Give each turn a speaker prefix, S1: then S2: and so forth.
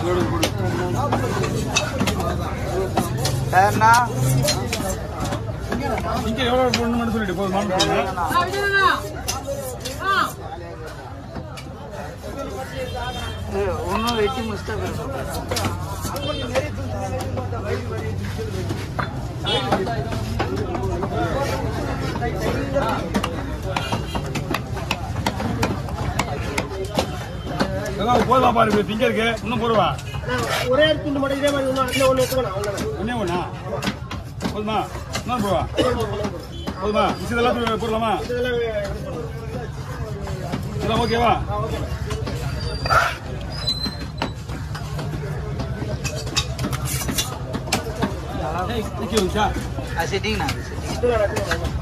S1: வேறண்ணா
S2: இங்கே எவ்வளோ பொண்ணு மட்டும் சொல்லிட்டு போதும்.
S1: ஒன்றும் வெட்டி முடிச்சுட்டா
S2: போதுவா பாரு திங்க இருக்கு இன்னும் போடுவா
S3: ஒரே துண்டு மட்டும் இதே மாதிரி ஒன்று ஒன்று எடுத்துக்கணும்.
S2: ஒன்னே ஒண்ணா போதுமா இன்னும் போடுவா போதுமா இதெல்லாம் போடலாமா இதெல்லாம் ஓகேவா
S1: செட்டிங்கண்ணா